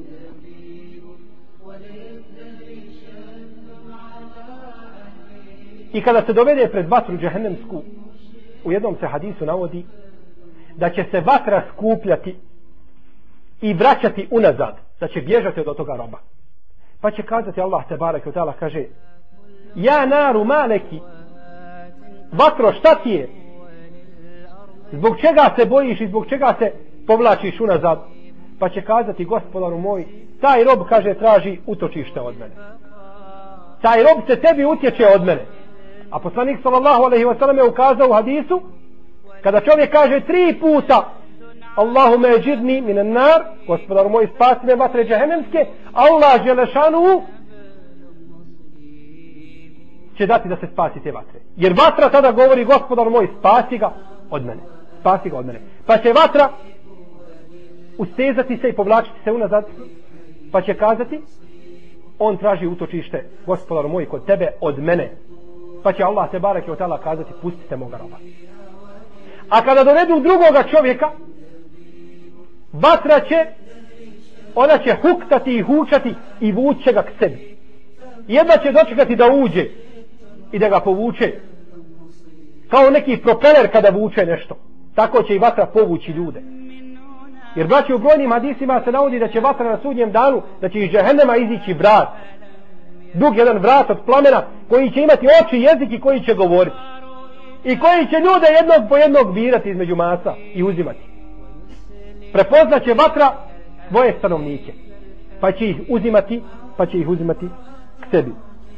i kada se dovede pred vatru džehennemsku, u jednom se hadisu navodi da će se vatra skupljati i vraćati unazad, da će bježati od toga roba. Pa će kazati Allah te barek ve taala, kaže: ja naru maleki, vatro, šta ti je? Zbog čega se bojiš i zbog čega se povlačiš unazad? Pa će kazati: gospodaru moj, taj rob, kaže, traži utočište od mene. Taj rob se tebi utječe od mene. A poslanik sallallahu alejhi ve sellem je ukazao u hadisu, kada čovjek kaže tri puta: Allahume eđirni minen nar, gospodaru moj, spasi me vatre džehennemske, Allah želešanu će dati da se spasi te vatre. Jer vatra tada govori: gospodaru moj, spasi ga od mene. Spasi ga od mene. Pa će vatra ustezati se i povlačiti se unazad, pa će kazati: on traži utočište, gospodaru moj, kod tebe od mene. Pa će Allah te bareke ve taala kazati: pustite moga roba. A kada dovedu drugoga čovjeka, vatra će, ona će huktati i hučati i vuče ga k sebi. Jedna će dočekati da uđe i da ga povuče, kao neki propeler kada vuče nešto. Tako će i vatra povući ljude. Jer, braći, u brojnim hadisima se navodi da će vatra na sudnjem danu, da će iz džehennema izići vrat, dug jedan vrat od plamena, koji će imati oči i jezik i koji će govoriti, i koji će ljude jednog po jednog birati između masa i uzimati. Prepoznat će vatra svoje stanovnike, pa će ih uzimati, pa će ih uzimati k sebi.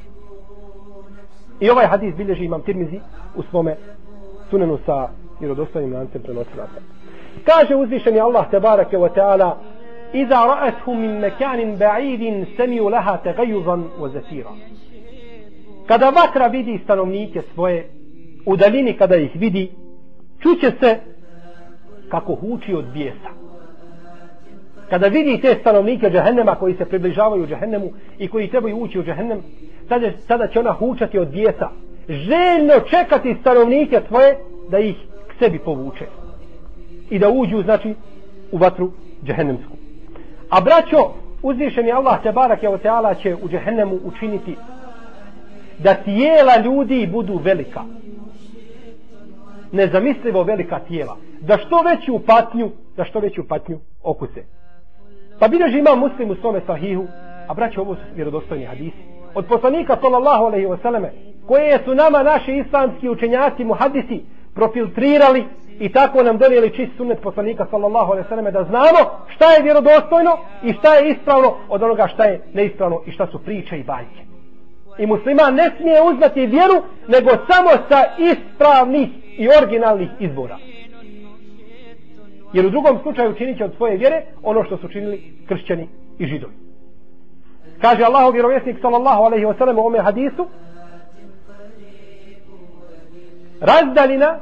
I ovaj hadis bilježi Imam Tirmizi u svome sunenu sa vjerodostojnim lancem prenosilaca. Kaže uzvišeni Allah tebareke ve taala: iza ra'atuhum min makanin ba'idin sami'u laha taghayyuzan wa zafira. Kada vatra vidi stanovnike svoje u daljini, kada ih vidi, čuće se kako huči od bijesa. Kada vidi te stanovnike džehennema koji se približavaju džehennemu i koji trebaju ući u džehennem, tada, tada će ona hučati od bijesa, željno čekati stanovnike svoje da ih k sebi povuče i da uđu, znači, u vatru džehennemsku. A braćo, uzvišeni Allah tebareke ve taala će u džehennemu učiniti da tijela ljudi budu velika, nezamislivo velika tijela, da što veću patnju, da što veću patnju okuse. Pa bilježi Imam Muslim u svome sahihu, a braćo, ovo su vjerodostojni hadisi od poslanika sallallahu alejhi ve selleme, koje su nama naši islamski učenjaci muhadisi profiltrirali i tako nam donijeli čist sunnet poslanika sallallahu alejhi ve selleme, da znamo šta je vjerodostojno i šta je ispravno od onoga šta je neispravno i šta su priče i bajke. I musliman ne smije uzmati vjeru nego samo sa ispravnih i originalnih izbora. Jer u drugom slučaju činit će od svoje vjere ono što su činili kršćani i židovi. Kaže Allahov vjerovjesnik sallallahu alejhi ve sellem u ome hadisu: razdaljina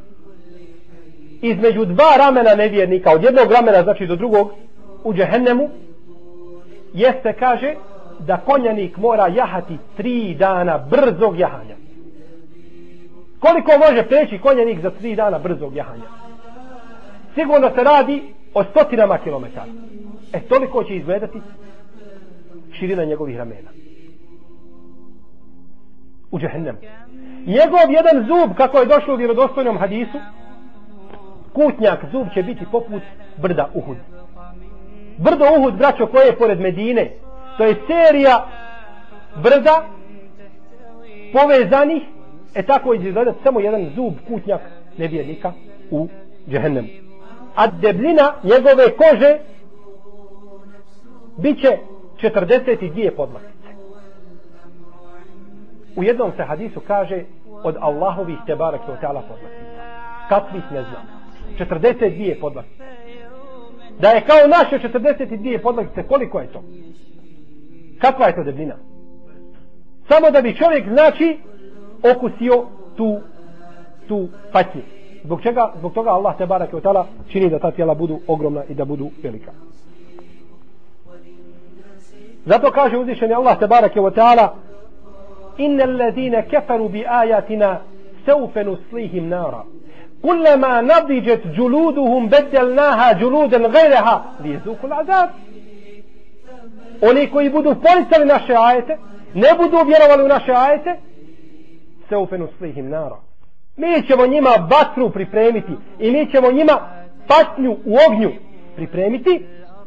između dva ramena nevjernika, od jednog ramena, znači, do drugog u džehennemu, jeste, kaže, da konjanik mora jahati tri dana brzog jahanja. Koliko može preći konjanik za tri dana brzog jahanja? sigurno se radi o stotinama kilometara. E, toliko će izgledati širina njegovih ramena. U džehennemu. Njegov jedan zub, kako je došlo u vjerodostojnom hadisu, kutnjak zub će biti poput brda Uhud. Brdo Uhud, braćo, koje je pored Medine, to je serija brda povezanih, e tako izgleda samo jedan zub, kutnjak nevjernika u džehennemu. A debljina njegove kože bit će četrdeset dvije podlaktice. U jednom se hadisu kaže od Allahovih tebarek ve taala podlaktica. Kakvih ne znam. četrdeset dvije podlaktice. Da je kao naše četrdeset dvije podlaktice, koliko je to? Kakva je to debljina? Samo da bi čovjek, znači, okusio tu, tu patnju. Zbog čega? Zbog toga Allah tebarek ve taala čini da ta tijela budu ogromna i da budu velika. Zato kaže uzvišeni Allah tebarek ve taala: Innal ladina kafaru bi ayatina sawfa nuslihim nara kullama nadijat juluduhum badalnaha juludan ghayraha liyazuqu al'azab. Oni koji budu poricali naše ajete, ne budu vjerovali u naše ajete, sawfa nuslihim nara. Mi ćemo njima vatru pripremiti i mi ćemo njima patnju u ognju pripremiti.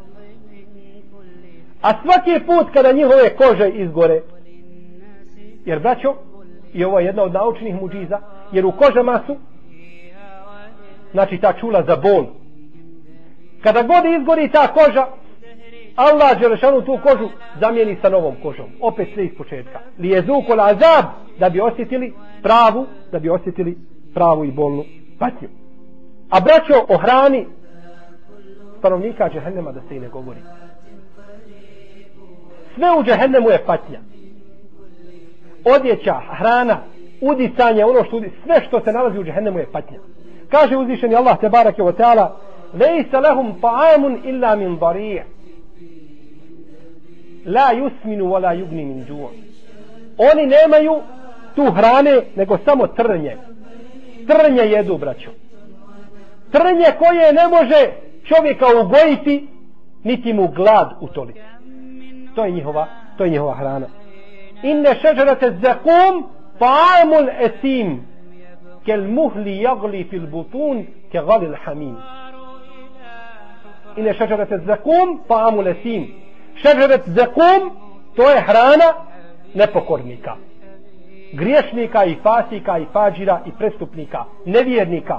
A svaki put kada njihove kože izgore, jer braćo, i ovo je jedna od naučnih muđiza, jer u kožama su, znači ta čula za bol. Kada god izgori ta koža, Allah dželešanu tu kožu zamijeni sa novom kožom. Opet sve iz početka. Li je zukol azab, da bi osjetili pravu, da bi osjetili pravu i bolnu patnju. A braćo, o hrani stanovnika džehennema da se i ne govori. Sve u džehennemu je patnja. Odjeća, hrana, udisanje, ono što udisanje, sve što se nalazi u džehennemu je patnja. Kaže uzvišeni Allah tebareke ve taala: "Lejsa lahum ta'amun illa min dari'. La yusminu wa la yugni min ju'." Oni nemaju tu hrane, nego samo trnje. Trnje jedu, braćo. Trnje koje ne može čovjeka ugojiti, niti mu glad utoliti. To je njihova, to je njihova hrana. Inne šeđerate zakum ta'amul esim kel muhli jagli fil butun ke galil hamim. Inne šeđerate zakum ta'amul esim. Šeđeret zakum, to je hrana nepokornika, griješnika i fasika i fađira i prestupnika, nevjernika.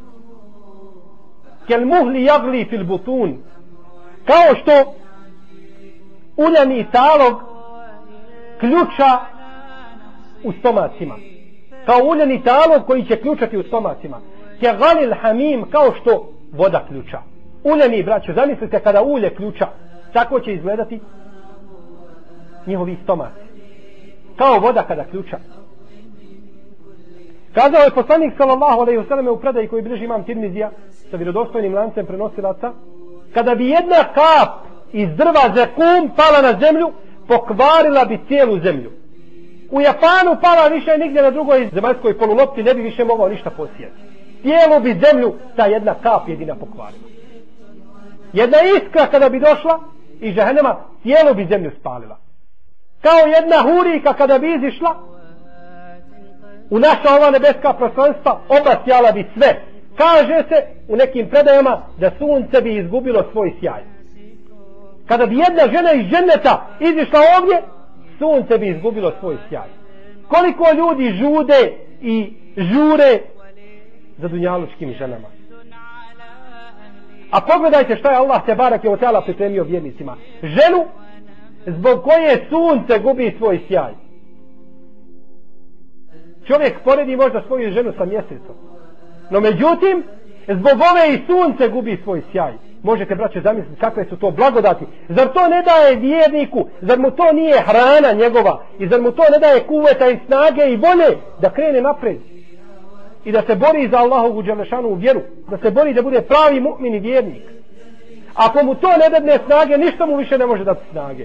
Kel muhli jagli fil butun, kao što uljani talog ključa u stomacima, kao uljani talog koji će ključati u stomacima. Ke galil hamim, kao što voda ključa. Uljani, braćo, zamislite kada ulje ključa, tako će izgledati njihovi stomaci. Kao voda kada ključa. Kazao je poslanik sallallahu alejhi ve selleme u predaji koji bilježi imam Tirmizija sa vjerodostojnim lancem prenosilaca: kada bi jedna kap iz drva zekum pala na zemlju, pokvarila bi cijelu zemlju. U Japanu pala više nigdje na drugoj zemaljskoj polulopti ne bi više mogao ništa posijati. Cijelu bi zemlju ta jedna kap jedina pokvarila. Jedna iskra kada bi došla iz džehennema, cijelu bi zemlju spalila. Kao jedna hurika kada bi izišla u naša ova nebeska prostranstva, obasjala bi sve. Kaže se u nekim predajama da sunce bi izgubilo svoj sjaj. Kada bi jedna žena iz dženneta izišla ovdje, sunce bi izgubilo svoj sjaj. Koliko ljudi žude i žure za dunjalučkim ženama. A pogledajte šta je Allah tebareke ve taala pripremio vjernicima. Ženu zbog koje sunce gubi svoj sjaj. Čovjek poredi možda svoju ženu sa mjesecom. No međutim, zbog ove i sunce gubi svoj sjaj. Možete, braće, zamisliti kakve su to blagodati. Zar to ne daje vjerniku? Zar mu to nije hrana njegova? I zar mu to ne daje kuveta i snage i volje da krene napred? I da se bori za Allahovu dželešanu vjeru. Da se bori da bude pravi mu'min i vjernik. Ako mu to ne dadne snage, ništa mu više ne može dati snage.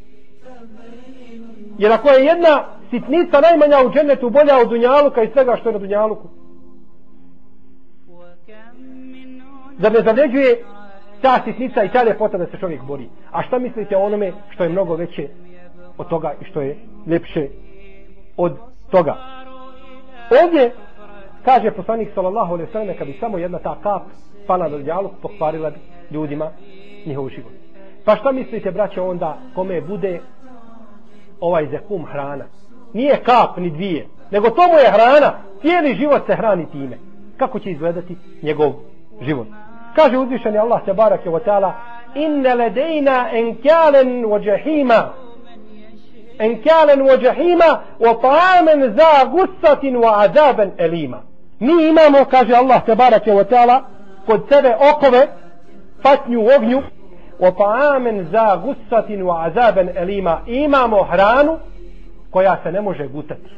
Jer ako je jedna sitnica najmanja u džennetu bolja od dunjaluka i svega što je na dunjaluku. Zar ne zavređuje ta sitnica i ta ljepota da se čovjek bori? A šta mislite o onome što je mnogo veće od toga i što je ljepše od toga? Ovdje kaže poslanik sallallahu alejhi ve sellem, kad bi samo jedna ta kap pala na dunjaluk, pokvarila bi ljudima njihov život. Pa šta mislite, braće, onda kome bude ovaj zekum hrana? Nije kap ni dvije, nego to mu je hrana, cijeli život se hrani time. Kako će izgledati njegov život? Kaže uzvišeni Allah tebareke ve taala: inna ladejna enkalen wa jahima enkalen wa jahima wa ta'amen za gussatin wa azaban elima. Mi imamo, kaže Allah tebareke ve taala, kod sebe okove, patnju u ognju, wa ta'amen za gussatin wa azaban elima. Imamo hranu koja se ne može gutati.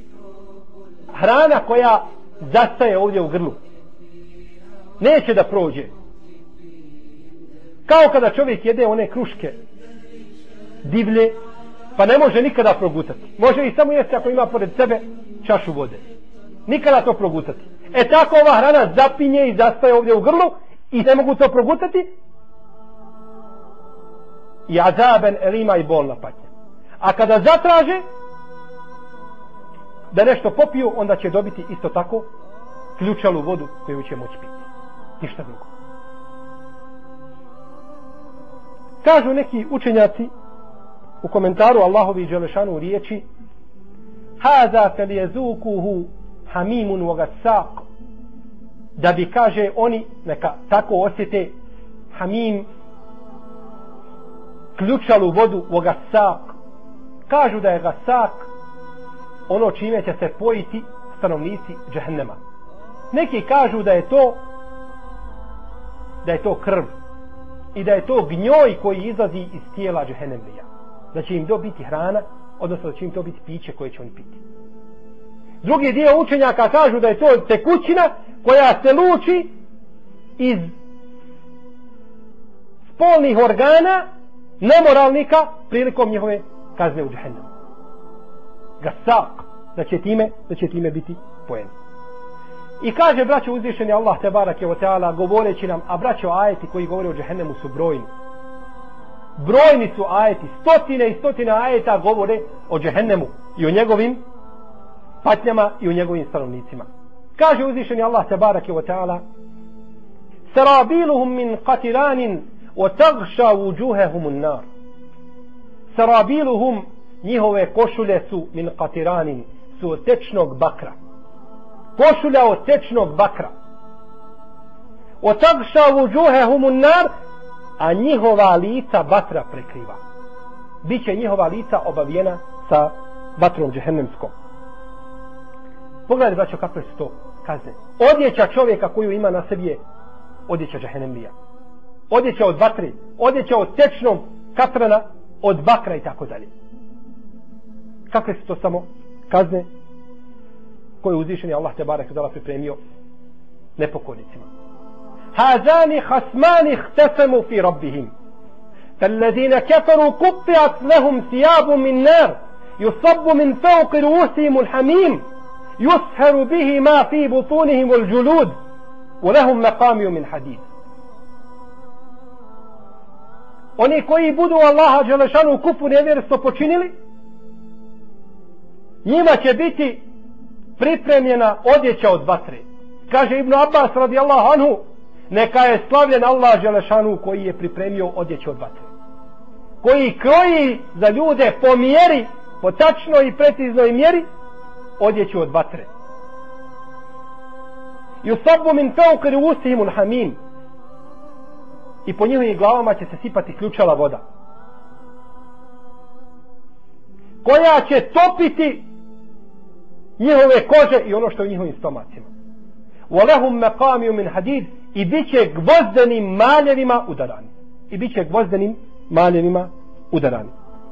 Hrana koja zastaje ovdje u grlu. Neće da prođe. Kao kada čovjek jede one kruške divlje, pa ne može nikada progutati. Može i samo jesti ako ima pored sebe čašu vode. Nikada to progutati. E tako ova hrana zapinje i zastaje ovdje u grlu i ne mogu to progutati. I azaben elima i bolna patnja. A kada zatraže da nešto popiju, onda će dobiti isto tako ključalu vodu koju će moći piti. Ništa drugo. Kažu neki učenjaci u komentaru Allahovi dželešanu riječi: haza feljezukuhu hamimun wa gassaq, da bi, kaže, oni neka tako osjete hamim, ključalu vodu, wa gassaq. Kažu da je gassaq ono čime će se pojiti stanovnici džehennema. Neki kažu da je to da je to krv i da je to gnjoj koji izlazi iz tijela džehennemlija. Da će im dobiti hrana, odnosno da će im to biti piće koje će oni piti. Drugi dio učenjaka kažu da je to tekućina koja se luči iz spolnih organa nemoralnika prilikom njihove kazne u džehennemu. Gasak, da će time, da će time biti poen. I kaže, braćo, uzvišeni Allah tebareke ve taala govoreći nam, a braćo, ajeti koji govore o džehennemu su brojni. Brojni su ajeti, stotine i stotine ajeta govore o džehennemu i o njegovim patnjama i o njegovim stanovnicima. Kaže uzvišeni Allah tebareke ve taala: sarabiluhum min qatiranin wa taghsha wujuhahum an-nar. Sarabiluhum, njihove košulje su min qatiranin, su od tečnog bakra. Košulja od tečnog bakra. Wa taghsha wujuhahum an-nar, a njihova lica vatra prekriva. Biće njihova lica obavijena sa vatrom džehennemskom. Pogledajte, braćo, kakve su to kazne. Odjeća čovjeka koju ima na sebi je odjeća džehennemlija. Odjeća od vatre, odjeća od tečnog katrana, od bakra i tako dalje. Kakve su to samo kazne koje uzvišeni Allah tebareke ve taala pripremio nepokornicima. هذان خصمان اختصموا في ربهم فالذين كفروا قطعت لهم ثياب من نار يصب من فوق رؤوسهم الحميم يسهر به ما في بطونهم الجلود ولهم مقامع من حديد. Oni koji budu Allaha dželešanu u kufu nevjerstvo počinili, njima će biti pripremljena odjeća od vatre. Kaže Ibn Abbas radijallahu anhu: neka je slavljen Allah dželešanu koji je pripremio odjeću od vatre, koji kroji za ljude po mjeri, po tačnoj i preciznoj mjeri odjeću od vatre. Yusabu min fawqi ru'usihim al-hamim, i po njihovim glavama će se sipati ključala voda koja će topiti njihove kože i ono što je u njihovim stomacima. Walahum maqamiu min hadid, i bit će gvozdenim maljevima udarani. I bit će gvozdenim maljevima udarani.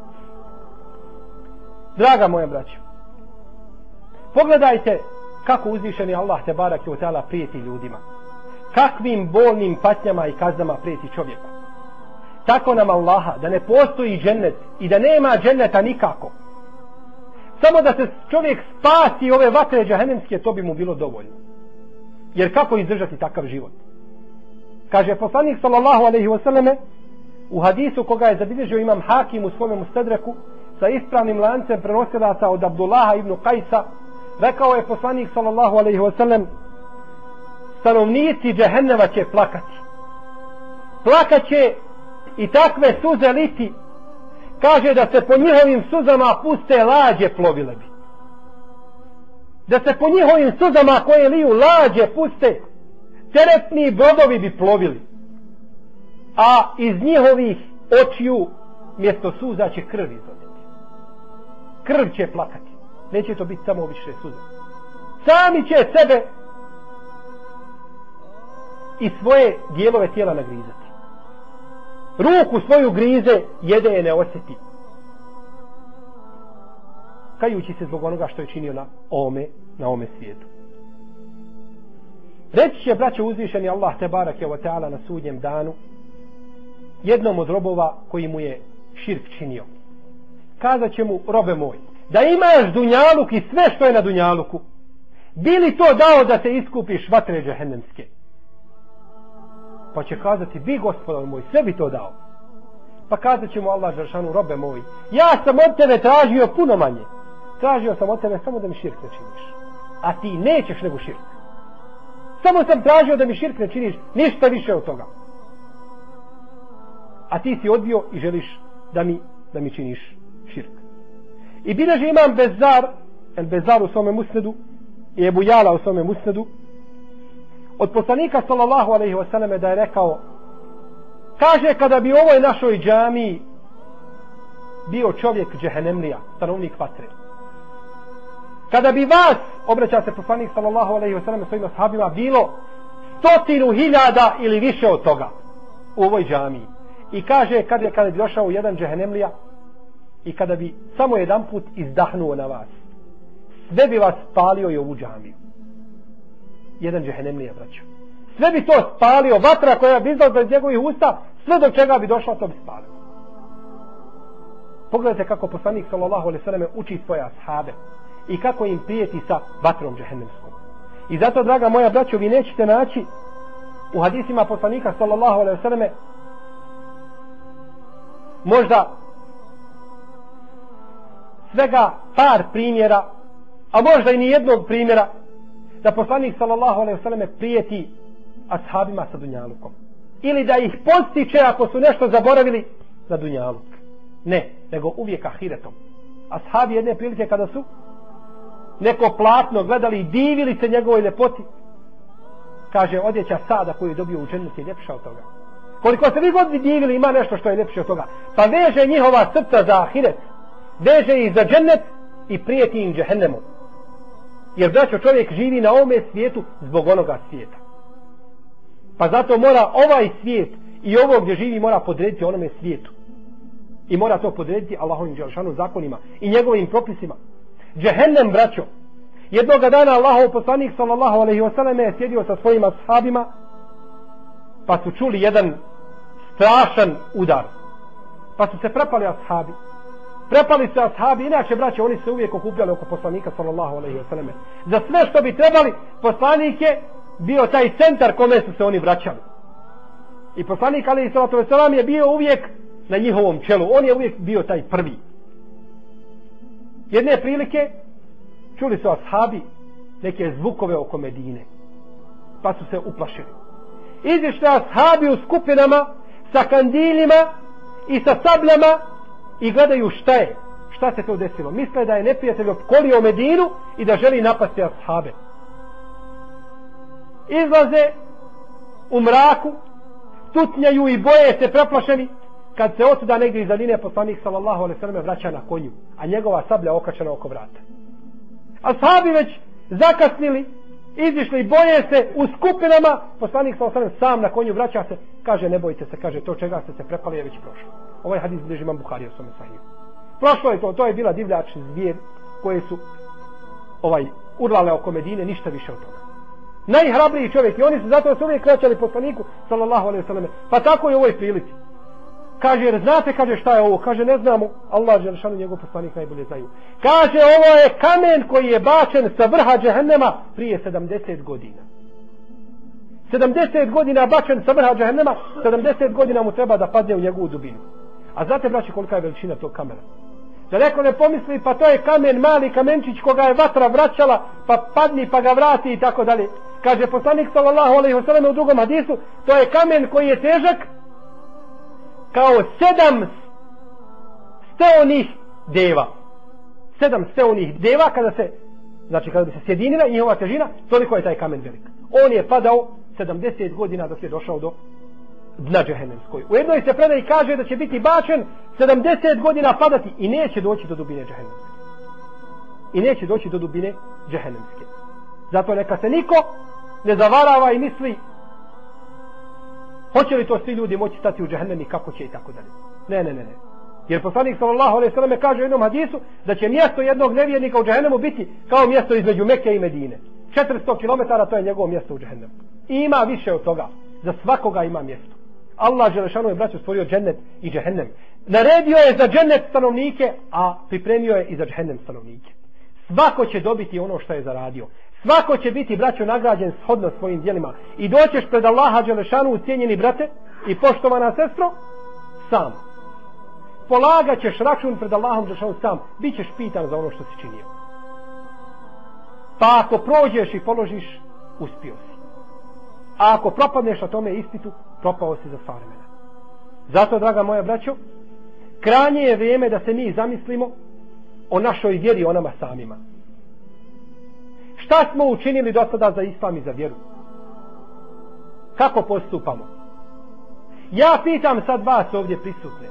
Draga moja braćo, pogledajte kako uzvišeni Allah tebareke ve taala prijeti ljudima. Kakvim bolnim patnjama i kaznama prijeti čovjeku. Tako nam Allaha da ne postoji džennet i da nema dženneta nikako. Samo da se čovjek spasi ove vatre džehennemske, to bi mu bilo dovoljno. Jer kako izdržati takav život? Kaže poslanik sallallahu alejhi ve selleme u hadisu koga je zabilježio imam Hakim u svome Mustadreku sa ispravnim lancem prenosilaca od Abdullaha ibn Kajsa, rekao je poslanik sallallahu alejhi ve sellem: stanovnici džehennema će plakati. Plakaće i takve suze liti, kaže da se po njihovim suzama puste lađe plovile bi. Da se po njihovim suzama koje liju lađe puste, teretni brodovi bi plovili. A iz njihovih očiju mjesto suza će krv izlaziti. Krv će plakati. Neće to biti samo više suza. Sami će sebe i svoje dijelove tijela nagrizati. Ruku svoju grize, jede je ne osjeti. Kajući se zbog onoga što je činio na ome, na ome svijetu. Reći će, braćo, uzvišeni Allah te barake wa ta'ala na sudnjem danu jednom od robova koji mu je širk činio. Kazat će mu: robe moj, da imaš dunjaluk i sve što je na dunjaluku, bi li to dao da te iskupiš vatre džehennemske? Pa će kazati: bi, gospodar moj, sve bi to dao. Pa kazat će mu Allah dželešanu: robe moj, ja sam od tebe tražio puno manje. Tražio sam od tebe samo da mi širk ne činiš. A ti nećeš nego širk. Samo sam tražio da mi širk ne činiš, ništa više od toga. A ti si odbio i želiš da mi, da mi činiš širk. I bileži imam Bezar, El Bezar u svome musnedu i Ebu Jala u svome musnedu, od poslanika sallallahu alejhi ve selleme da je rekao, kaže, kada bi u ovoj našoj džamiji bio čovjek džehennemlija, stanovnik vatre, kada bi vas, obraća se poslanik sallallahu alejhi ve selleme svojim ashabima, bilo stotinu hiljada ili više od toga u ovoj džamiji, i kaže, kada, kada bi došao jedan džehennemlija i kada bi samo jedan put izdahnuo na vas, sve bi vas spalio i ovu džamiju. Jedan džehennemlija, braćo. Sve bi to spalio, vatra koja bi izdala iz njegovih usta, sve do čega bi došla, to bi spalio. Pogledajte kako poslanik sallallahu alejhi ve selleme uči svoje ashabe i kako im prijeti sa vatrom džehennemskom. I zato, draga moja braćo, vi nećete naći u hadisima poslanika sallallahu alejhi ve selleme možda svega par primjera, a možda i ni jednog primjera da poslanik sallallahu alejhi ve selleme prijeti ashabima sa dunjalukom. Ili da ih postiče ako su nešto zaboravili za dunjaluk. Ne, nego uvijek ahiretom. Ashabi jedne prilike kada su neko platno gledali i divili se njegovoj ljepoti, kaže, odjeća Sada koju je dobio u džennetu je ljepša od toga. Koliko se vi god divili, ima nešto što je ljepše od toga. Pa veže njihova srca za ahiret, veže ih za džennet i prijeti im džehennemom. Jer, braćo, čovjek živi na ovome svijetu zbog onoga svijeta. Pa zato mora ovaj svijet i ovo gdje živi mora podrediti onome svijetu. I mora to podrediti Allahovim dželešanu zakonima i njegovim propisima. Džehennem, braćo, jednoga dana Allahov poslanik sallallahu alejhi ve selleme je sjedio sa svojim ashabima, pa su čuli jedan strašan udar. Pa su se prepali ashabi. Prepali se ashabi, inače, braće, oni se uvijek okupljali oko poslanika sallallahu alejhi ve selleme. Za sve što bi trebali, poslanik je bio taj centar kome su se oni vraćali. I poslanik alejhi salatu vesselam je bio uvijek na njihovom čelu. On je uvijek bio taj prvi. Jedne prilike čuli su ashabi neke zvukove oko Medine, pa su se uplašili. Izišli ashabi u skupinama sa kandiljima i sa sabljama i gledaju šta je, šta se to desilo. Misle da je neprijatelj opkolio Medinu i da želi napasti ashabe. Izlaze u mraku, tutnjaju i boje se preplašeni, kad se otuda negdje iz daline poslanik sallallahu alejhi ve selleme vraća na konju, a njegova sablja okačena oko vrata. Ashabi već zakasnili, izišli, boje se u skupinama, poslanik sallallahu alejhi ve sellem sam na konju vraća se, kaže, ne bojte se, kaže, to čega ste se prepali je već prošlo. Ovaj hadis bliži imam Buharija u svome sahihu. Prošlo je to, to je bila divljač zvijer koje su ovaj urlale oko Medine, ništa više od toga. Najhrabriji čovjek, i oni su zato se uvijek krećali poslaniku sallallahu alejhi ve selleme. Pa tako je u ovoj prilici. Kaže, jer znate, kaže, šta je ovo? Kaže, ne znamo. Allah dželešanu, njegov poslanik najbolje znaju. Kaže, ovo je kamen koji je bačen sa vrha džehennema prije sedamdeset godina. sedamdeset godina bačen sa vrha džehennema, sedamdeset godina mu treba da padne u njegovu dubinu. A znate, braći, kolika je veličina tog kamena? Da neko ne pomisli, pa to je kamen, mali kamenčić koga je vatra vraćala, pa padni pa ga vrati i tako dalje. Kaže poslanik sallallahu alejhi ve sellem u drugom hadisu, to je kamen koji je težak kao sedam steonih deva. Sedam steonih deva kada se, znači kada bi se sjedinila njihova težina, toliko je taj kamen velik. On je padao sedamdeset godina dok je došao do dna džehennemskoj. U jednoj se predaji kaže da će biti bačen sedamdeset godina padati i neće doći do dubine džehennemske. I neće doći do dubine džehennemske. Zato neka se niko ne zavarava i misli hoće li to svi ljudi moći stati u džehennem i kako će i tako dalje. Ne, ne, ne, ne. Jer poslanik sallallahu alejhi ve sellem kaže u jednom hadisu da će mjesto jednog nevjernika u džehennemu biti kao mjesto između Mekke i Medine. četiristo kilometara to je njegovo mjesto u džehennemu. I ima više od toga. Za svakoga ima mjesto. Allah dželešanu je, braćo, stvorio džennet i džehennem. Naredio je za džennet stanovnike, a pripremio je i za džehennem stanovnike. Svako će dobiti ono što je zaradio. Svako će biti, braćo, nagrađen shodno svojim djelima. I doćeš pred Allaha dželešanu, cijenjeni brate i poštovana sestro, sam. Polagat ćeš račun pred Allahom dželešanu sam. Bićeš pitan za ono što si činio. Pa ako prođeš i položiš, uspio si. A ako propadneš na tome ispitu, propao si za sva vremena. Zato, draga moja braćo, krajnje je vrijeme da se mi zamislimo o našoj vjeri, o nama samima. Šta smo učinili do sada za islam i za vjeru? Kako postupamo? Ja pitam sad vas ovdje prisutne.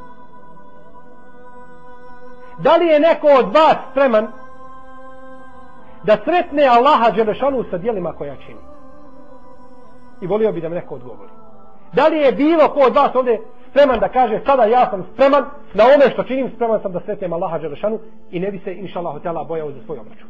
Da li je neko od vas spreman da sretne Allaha dželešanu sa djelima koja čini? I volio bi da mi neko odgovori. Da li je bilo ko od vas ovdje spreman da kaže sada ja sam spreman na ome što činim, spreman sam da sretnem Allaha dželešanu i ne bi se inšallahu teala bojao za svoj obračun.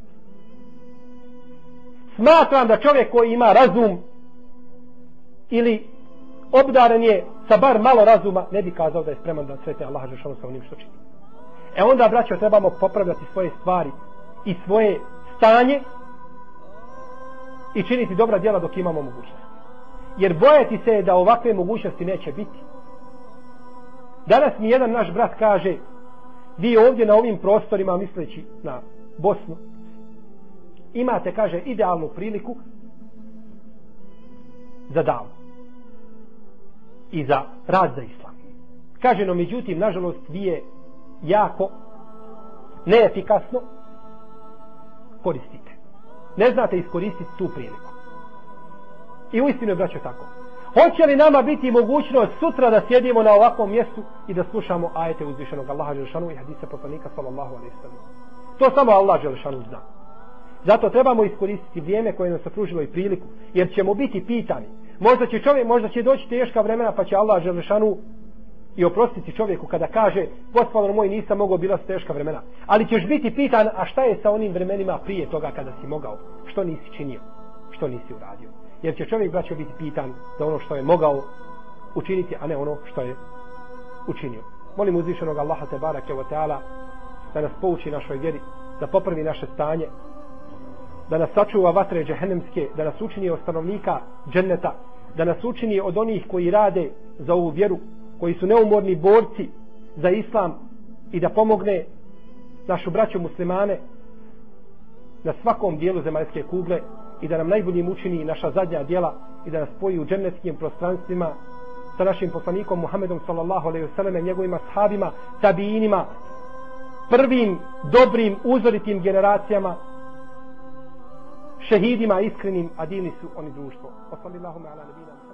Smatram da čovjek koji ima razum ili obdaren je sa bar malo razuma, ne bi kazao da je spreman da sretne Allaha dželešanu sa onim što čini. E onda, braćo, trebamo popravljati svoje stvari i svoje stanje i činiti dobra djela dok imamo mogućnost. Jer bojati se da ovakve mogućnosti neće biti. Danas mi jedan naš brat kaže, vi ovdje na ovim prostorima, misleći na Bosnu, imate, kaže, idealnu priliku za davu i za rad za islam. Kaže, no međutim, nažalost, vi je jako neefikasno koristite. Ne znate iskoristiti tu priliku. I uistinu je, braćo, tako. Hoće li nama biti mogućnost sutra da sjedimo na ovakvom mjestu i da slušamo ajete uzvišenog Allaha dželešanu i hadise poslanika sallallahu alejhi ve sellem? To samo Allah dželešanu zna. Zato trebamo iskoristiti vrijeme koje nas pružilo i priliku, jer ćemo biti pitani. Možda će čovjek, možda će doći teška vremena, pa će Allah dželešanu i oprostiti čovjeku kada kaže Gospodar moj, nisam mogao, bila su teška vremena. Ali ćeš biti pitan, a šta je sa onim vremenima prije toga kada si mogao? Što nisi činio? Što nisi uradio? Jer će čovjek, braćo, biti pitan za ono što je mogao učiniti, a ne ono što je učinio. Molim uzvišenog Allaha tebarake ve taala da nas pouči našoj vjeri, da popravi naše stanje, da nas sačuva vatre džehennemske, da nas učini od stanovnika dženneta, da nas učini od onih koji rade za ovu vjeru, koji su neumorni borci za islam i da pomogne našu braću muslimane na svakom dijelu zemaljske kugle i da nam najboljim učini naša zadnja djela i da nas spoji u džennetskim prostranstvima sa našim poslanikom Muhammedom sallallahu alejhi ve sellem, njegovim ashabima, tabiinima, prvim dobrim uzoritim generacijama, šehidima iskrenim, a divni su oni društvo. Sallallahu ala nabina